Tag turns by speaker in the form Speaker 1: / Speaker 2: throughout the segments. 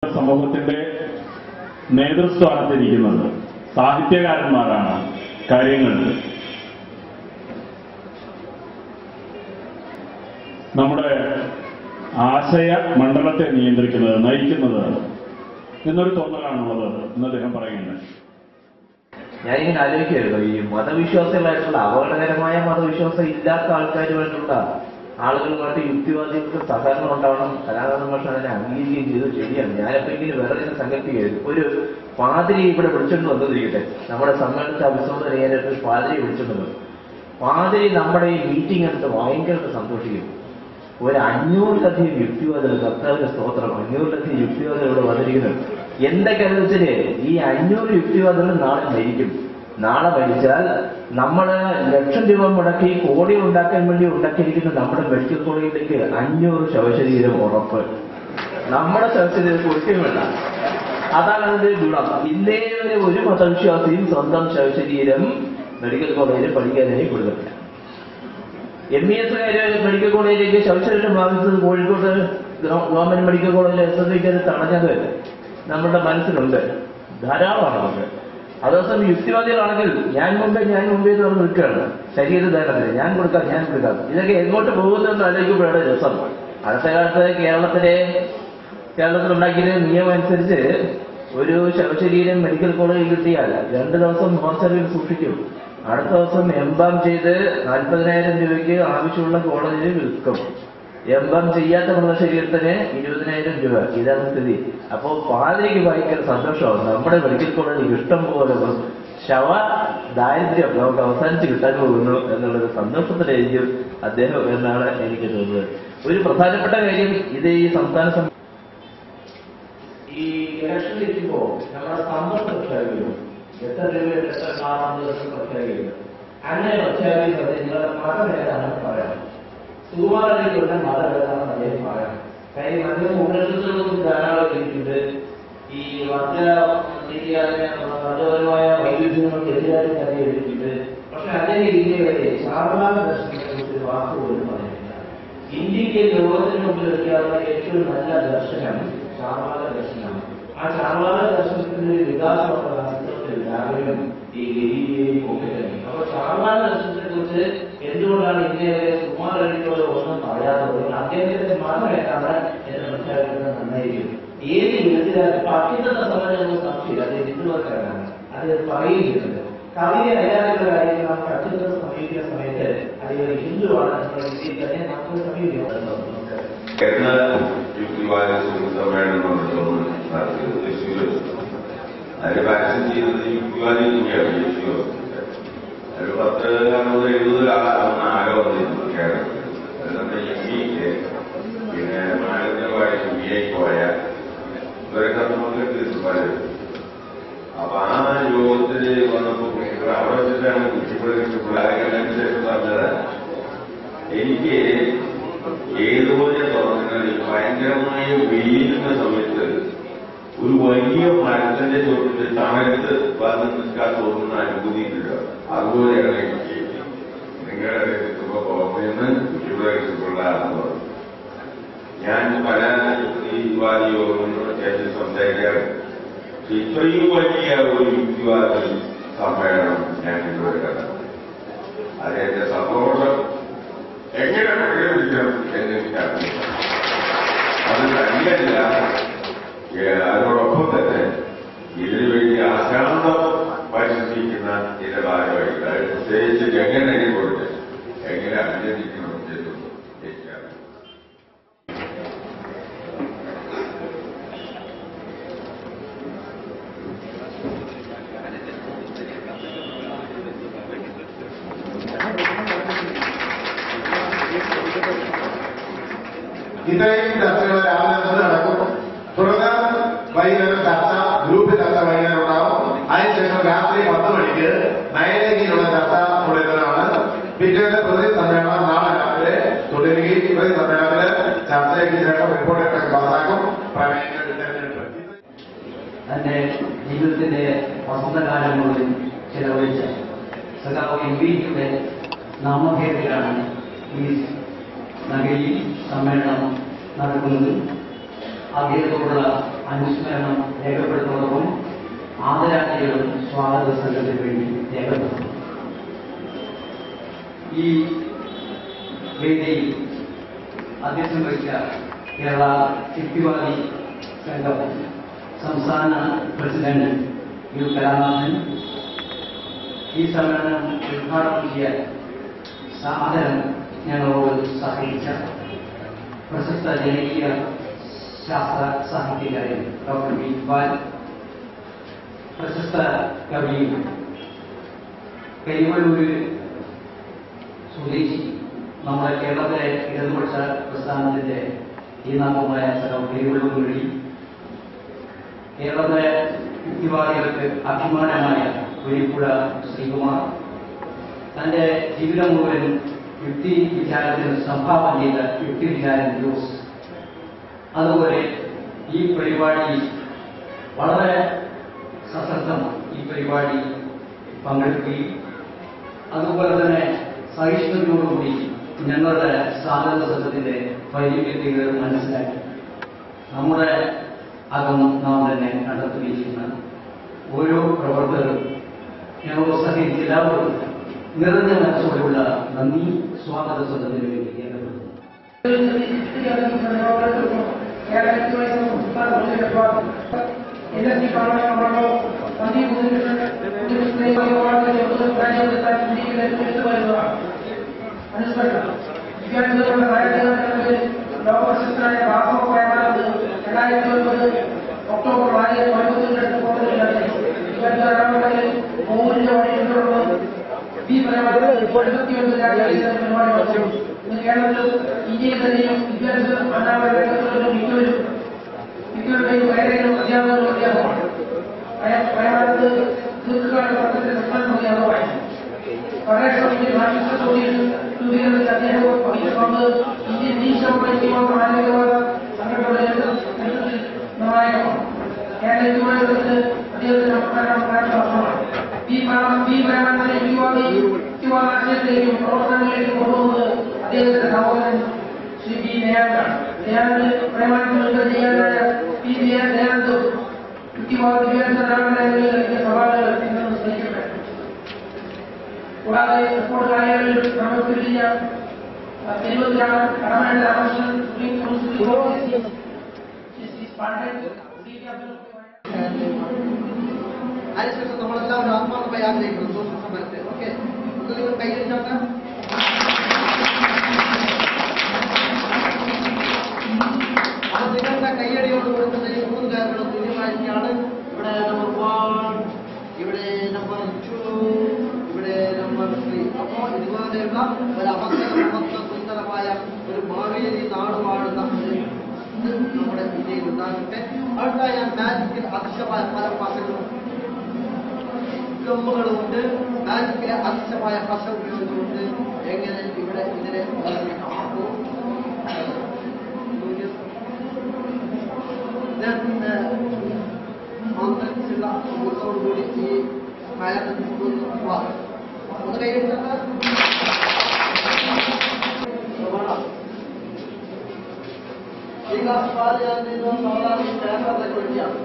Speaker 1: സമൂഹത്തിന്റെ നേതൃസ്ഥാനത്തിരിക്കുന്നത് സാഹിത്യകാരന്മാരാണ്. കാര്യങ്ങൾ നമ്മുടെ ആശയ മണ്ഡലത്തെ നിയന്ത്രിക്കുന്നത്, നയിക്കുന്നത് എന്നൊരു തോന്നലാണുള്ളത് എന്ന് അദ്ദേഹം പറയുന്നത്.
Speaker 2: ഞാനിങ്ങനെ ആലോചിക്കുകയായിരുന്നു, ഈ മതവിശ്വാസികളായിട്ടുള്ള അപകടകരമായ മതവിശ്വാസം ഇല്ലാത്ത ആൾക്കാരുമായിട്ടുള്ള ആളുകളുമായിട്ട് യുക്തിവാദികൾക്ക് സഹകരണം ഉണ്ടാവണം. കലാകാരൻ ഭാഷ അതിനെ അംഗീകരിക്കുകയും ചെയ്തു. ശരിയാണ്. ഞാനിപ്പോ ഇങ്ങനെ വേറെ സങ്കല്പിക്കുകയായിരുന്നു, ഒരു പാതിരി ഇവിടെ വിളിച്ചോണ്ട് വന്നിരിക്കട്ടെ, നമ്മുടെ സമ്മേളനത്തെ അഭിസംബോധന ചെയ്യാനായിട്ട് ഒരു പാതിരി വിളിച്ചോണ്ട് വന്നു. പാതിരി നമ്മുടെ ഈ മീറ്റിംഗ് എടുത്ത് ഭയങ്കരമായിട്ട് സന്തോഷിക്കും. ഒരു 500-ലധികം യുക്തിവാദികൾ, കർത്താവിന്റെ സ്തോത്രം, 500-ലധികം യുക്തിവാദികൾ ഇവിടെ വന്നിരിക്കുന്നത്. എന്തൊക്കെയാണെന്ന് വെച്ചാല് ഈ 500 യുക്തിവാദികൾ നാളെ മരിക്കും. നാളെ മരിച്ചാൽ നമ്മള് ലക്ഷം രൂപ മുടക്കി കോടി ഉണ്ടാക്കാൻ വേണ്ടി ഉണ്ടാക്കിയിരിക്കുന്ന നമ്മുടെ മെഡിക്കൽ കോളേജിലേക്ക് 500 ശവശരീരം ഉറപ്പ്. നമ്മുടെ ശവശരീരം ഒരിക്കലും വേണ്ട. അതാണ് അതിന്റെ ഗുണം. ഇന്നേ വരെ ഒരു മതവിശ്വാസിയും സ്വന്തം ശവശരീരം മെഡിക്കൽ കോളേജിൽ പഠിക്കാനായി കൊടുക്കില്ല. MES മെഡിക്കൽ കോളേജിലേക്ക് ശവശരീരം വാങ്ങിച്ചത് കോഴിക്കോട് ഗവൺമെന്റ് മെഡിക്കൽ കോളേജിൽ SSVക്ക് തടഞ്ഞത് നമ്മുടെ മനസ്സിലുണ്ട്, ധാരാളമാണ് നമുക്ക്. അതേസമയം യുക്തിവാദികളാണെങ്കിൽ ഞാൻ മുമ്പേ എന്ന് പറഞ്ഞ് നിൽക്കുകയാണ് ശരീരദാനത്തിന്. ഞാൻ കൊടുക്കാം. ഇതൊക്കെ എങ്ങോട്ട് പോകുന്നതെന്ന് ആലോചിക്കുമ്പോഴാണ് രസം. അടുത്ത കാലത്ത് കേരളത്തിലുണ്ടാക്കിയ നിയമം അനുസരിച്ച് ഒരു ശവശരീരം മെഡിക്കൽ കോളേജിൽ കിട്ടിയാൽ 2 ദിവസം മോർച്ചറിയിൽ സൂക്ഷിക്കും. അടുത്ത ദിവസം എംബാം ചെയ്ത് 40,000 രൂപയ്ക്ക് ആവശ്യമുള്ള കോളേജിൽ വിൽക്കും. എംബാം ചെയ്യാത്ത മൃതശരീരത്തിന് 20,000 രൂപ. ഇതാണ് സ്ഥിതി. അപ്പോ പാതിരിക്ക് ഭയങ്കര സന്തോഷമാണ്. നമ്മുടെ മെഡിക്കൽ കോളേജിൽ ഇഷ്ടം പോലെ ശവ ദാരിദ്ര്യം നമുക്ക് അവസാനിച്ച് കിട്ടാൻ പോകുന്നു എന്നുള്ളൊരു സന്തോഷത്തിലായിരിക്കും അദ്ദേഹം എന്നാണ് എനിക്ക് തോന്നുന്നത്. ഒരു പ്രധാനപ്പെട്ട കാര്യം, ഇത് ഈ സംസ്ഥാന ഈ ഇലക്ഷനിലിരിക്കുമ്പോ നമ്മുടെ സമ്പത്ത് പ്രഖ്യാപിക്കുന്നു, എത്ര രൂപയുടെ എത്ര കാണാമെന്ന് പ്രഖ്യാപിക്കുന്നു. അങ്ങനെ പ്രഖ്യാപിക്കുന്നത് നിങ്ങളുടെ മതം ഏതാണെന്ന് പറയാം. സുകുമാരനിലുള്ള മതം ഏതാണെന്ന് അദ്ദേഹം പറയാം. കാര്യം അദ്ദേഹം ഉപനിഷത്തുകൾക്കും ധാരാളം എഴുതിയിട്ടുണ്ട്. ഈ മതപരമായ വൈവിധ്യങ്ങൾക്ക് എതിരായിട്ട് അദ്ദേഹം എഴുതിയിട്ടുണ്ട്. പക്ഷെ അദ്ദേഹം ഇന്ത്യയിലെ ചാർവാക ദർശനത്തെ കുറിച്ച് വാക്ക് പോലും പറഞ്ഞിട്ടില്ല. ഇന്ത്യക്ക് ലോകത്തിന് മുമ്പിൽ വയ്ക്കാവുന്ന ഏറ്റവും നല്ല ദർശനം ചാർവാക ദർശനമാണ്. ആ ചാർവാക ദർശനത്തിന്റെ ഒരു വികാസമുള്ള രാഘവനും ഈ ഗരീബിയെയും ഒക്കെ തന്നെ. അപ്പൊ ചാർവാക ദർശനത്തെ കുറിച്ച് എന്തുകൊണ്ടാണ് ഇന്ത്യയിലെ സുകുമാരനോട് ഒന്നും പറയാത്തത്? അദ്ദേഹത്തിന്റെ മതം ഏതാണ് എന്ന് പ്രഖ്യാപിക്കുന്നത് നന്നായിരിക്കും. ഏത് വിധത്തിലാണ് അത്യന്തത്തെ സംബന്ധിച്ച സംശയം, അദ്ദേഹം ഹിന്ദുവർക്കാരാണ്, അദ്ദേഹം പറയുന്നത്. കവിയെ അയാളുടെ കാര്യങ്ങൾ നമുക്ക് അത്യന്തത്തെ സമീപിക്കുന്ന സമയത്ത് അദ്ദേഹം ഹിന്ദുവാണ് എന്നുള്ള രീതിയിൽ തന്നെ നമുക്ക് സമീപിക്കുന്നത്.
Speaker 3: കേരള യുക്തിവാദി സമ്മേളനം തൃശ്ശൂര് അതിൽ പരസ്യം ചെയ്യുന്നത് യുക്തിവാദി കൂടിയാണ്. ഒരു 10-70 ആരോ വന്നിരുന്നു കേരളത്തിൽ. നമ്മുടെ MBക്ക് പിന്നെ മാനന്തവാടി MBAക്ക് പോയ ഇവരൊക്കെ നമുക്ക്. അപ്പൊ ആ യോഗത്തിന് വന്നപ്പോ അവിടെ വെച്ചിട്ടാണ് കുറ്റിപ്പുഴ പറഞ്ഞത്, എനിക്ക് ഏതുപോലെ തോന്നുന്നത് ഭയങ്കരമായ വെയിലിന്റെ സമയത്ത് ഒരു വലിയ മരത്തിന്റെ ചോട്ടിൽ തണലത്ത് വന്ന് നിൽക്കാൻ തോന്നുന്ന അനുഭൂതിയില്ല. അതുപോലെയാണ് എനിക്ക് നിങ്ങളുടെ കോപ്പയെന്ന് കുറ്റിപ്പുഴ. ഞാൻ പല യുക്തിവാദി യോഗങ്ങളും ശേഷം സംസാരിക്കാറ്. ഇത്രയും വലിയ ഒരു യുക്തിവാദി സമ്മേളനം ഞാൻ ഇതുവരെ കണ്ടത്. അതിന്റെ സന്തോഷം എങ്ങനെ പ്രകടിപ്പിക്കണം എന്നെനിക്കറിയില്ല. അത് തന്നെയല്ല, അതിനോടൊപ്പം തന്നെ ഇതിനു വേണ്ടി അശാന്തം പരിശീലിക്കുന്ന ഇതിന്റെ ഭാഗമായിട്ട് പ്രത്യേകിച്ച് എങ്ങനെ കൊടുത്ത് എങ്ങനെ അഭിനന്ദിക്കണം എന്നും എനിക്കറിയാം.
Speaker 4: ഇത്രയും ചർച്ചകൾ രാവിലെ നടക്കും. തുടർന്ന് വൈകുന്നേരം ചർച്ച, ഗ്രൂപ്പ് ചർച്ച വൈകുന്നേരം ഉണ്ടാവും. അതിനുശേഷം രാത്രി 10 മണിക്ക് നയനേക്കിലുള്ള ചർച്ച തുടരുന്നതാണ്. പിന്നീട് പ്രതി സമ്മേളനം നാളെ രാവിലെ തുടരുകയും പ്രതി സമ്മേളനത്തില് ചർച്ചയ്ക്ക് ശേഷം റിപ്പോർട്ടൊക്കെ പാസാക്കും.
Speaker 2: തന്റെ ജീവിതത്തിന്റെ വസന്തകാലങ്ങളിൽ ചെലവഴിച്ച സഖാവ് MBയുടെ നാമധേയത്തിലാണ് ഈ നഗരിയിൽ സമ്മേളനം നടക്കുന്നത്. അദ്ദേഹത്തോടുള്ള
Speaker 5: അനുസ്മരണം രേഖപ്പെടുത്തുന്നതും ആദരാഞ്ജലികളും സ്വാഗത സംഘത്തിന് വേണ്ടി രേഖപ്പെടുത്തുന്നു. ഈ വേദിയിൽ അധ്യക്ഷം വഹിച്ച കേരള യുക്തിവാദി സംഘം സംസ്ഥാന പ്രസിഡന്റ് യു കലാനാഥൻ, ഈ സമ്മേളനം ഉദ്ഘാടനം ചെയ്യാൻ സാദരം ഞങ്ങളോട് സഹകരിച്ച പ്രശസ്ത ജനകീയ ശാസ്ത്ര സാഹിത്യകാരൻ ഡോക്ടർ വി ഇക്ബാൽ, പ്രശസ്ത കവിയും കരിവള്ളൂര് സ്വദേശി നമ്മുടെ കേരളത്തിലെ ഇടതുപക്ഷ പ്രസ്ഥാനത്തിന്റെ ഈ നാമമായ സ്ഥലം കരിവള്ളൂർ വഴി കേരളത്തിലെ യുക്തിവാദികൾക്ക് അഭിമാനമായ വെളിപ്പുഴ ശ്രീകുമാർ, തന്റെ ജീവിതം മുഴുവൻ യുക്തി വിചാരത്തിന് സംഭാവന ചെയ്ത യുക്തി വിചാരൻ ജോസ്, അതുപോലെ ഈ പരിപാടി വളരെ സശ്രദ്ധം ഈ പരിപാടി പങ്കെടുക്കുകയും അതുപോലെ തന്നെ സഹിഷ്ണുതയോടുകൂടി ഞങ്ങളുടെ സ്വാതന്ത്ര്യ സംഘത്തിന്റെ വൈവിധ്യതകൾ മനസ്സിലാക്കി നമ്മുടെ അകം നാം തന്നെ കണ്ടെത്തുകയും ചെയ്യുന്ന ഓരോ പ്രവർത്തകരും ഞങ്ങളോട് സഹിച്ച് എല്ലാവരും നിറഞ്ഞ മനസ്സോടെയുള്ള നന്ദി സ്വാഗത സംഘത്തിന് വേണ്ടി രേഖപ്പെടുത്തുന്നു.
Speaker 6: ലോകപ്രശസ്തനായ ബാബുവായ ഒക്ടോബർ 4 കേരളത്തിൽ ഇന്ത്യയിൽ തന്നെയും വിദ്യാഭ്യാസം മിക്കവരുടെയും വയറേലും അധ്യാപകരും അധ്യാപകമാണ്. വയനാട് ദീർഘകാല പഠനത്തിന്റെ സംസ്ഥാന അധ്യാപകമായി മഹാരാഷ്ട്രയുടെ നാഷണൽ സോണിയിൽ രൂപീകരണത്തിൽ അദ്ദേഹം വഹിച്ച പങ്ക് ഇന്ത്യൻ നിരീക്ഷണ ആരോഗ്യവാദ സംഘടനയുടെ നേതൃത്വത്തിൽ നിർണായകമാണ്. കേരള യുവജനത്തിന് അദ്ദേഹത്തിന്റെ പ്രധാനമാണ്. ഈ പരമാനന്ദ യുവാശയത്തിലേക്കും പ്രവർത്തനങ്ങളിലേക്കും കൊണ്ടുപോകുന്നത് അദ്ദേഹത്തിന്റെ സഹോദരൻ ശ്രീ ബി ദയാനന്ദാണ്. ദയാനന്ദ് പ്രേമാനന്ദ ചെയ്യാനായ പി ദയാനന്ദ് യുക്തിവാദ വിദ്യാഭ്യാസ സവാലുകൾ സ്നേഹിക്കപ്പെട്ടു. കൂടാതെ റിപ്പോർട്ട് കാര്യങ്ങളിൽ പ്രവർത്തിച്ച തിരുവനന്തപുരം കടമേണ്ട രാമകൃഷ്ണൻ
Speaker 7: അതിനുശേഷം നമ്മളെല്ലാവരും ആത്മാർത്ഥമായി ആഗ്രഹിക്കുന്നു സോഷ്യൽ സമരത്തെ. ഓക്കെ, ഒന്ന് നിങ്ങൾ കൈയടിച്ചോട്ടെ. അത് നിങ്ങളുടെ കൈയടിയോട് കൊടുക്കുന്ന ഈ 3 കാര്യങ്ങളും തുല്യമായിരിക്കാണ്. ഇവിടെ നമ്പർ 1, ഇവിടെ നമ്പർ 2, ഇവിടെ നമ്പർ 3. അപ്പോ ഇതുപോലെയുള്ള ഒരു അവസരമൊത്ത സുന്ദരമായ ഒരു ഭാവിയിൽ ഈ നാട് വാഴുന്ന നമ്മുടെ ഇന്ത്യയിൽ ഉണ്ടാകട്ടെ. അടുത്ത ഞാൻ മാജിക്കിൽ അതിശയമായ പല ഭാഷകളും ഗമ്മുകളുമുണ്ട്. മാജിക്കിലെ അതിശയമായ ഭാഷ ഉപയോഗിച്ചുകൊണ്ട് എങ്ങനെ ഇവിടെ ഇതിനെ മന്ത്രിച്ചുള്ള കൂടി ഈ ഒന്ന് കൈയെടുത്തത് ഈ ക്ലാസ് പാല് ഞാൻ സാധാരണ കേരളത്തെ വേണ്ടിയാണ്.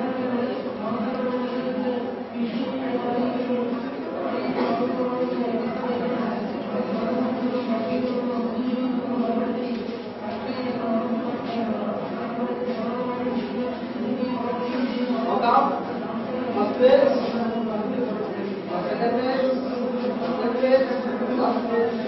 Speaker 7: നോക്കാം. First page, second page, third page, last page.